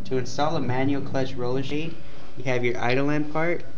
To install a manual clutch roller shade, you have your idle end part,